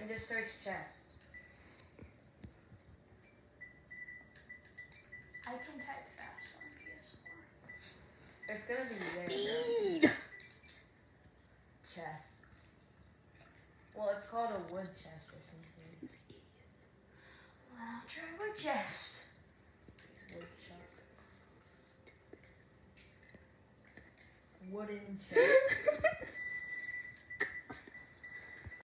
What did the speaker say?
and just search chest. I can type fast on PS4. It's gonna be there. Speed. Chest. Well, it's called a wood chest or something. These idiots. Well, I'll try wood chest. Wood chest. Wooden chest.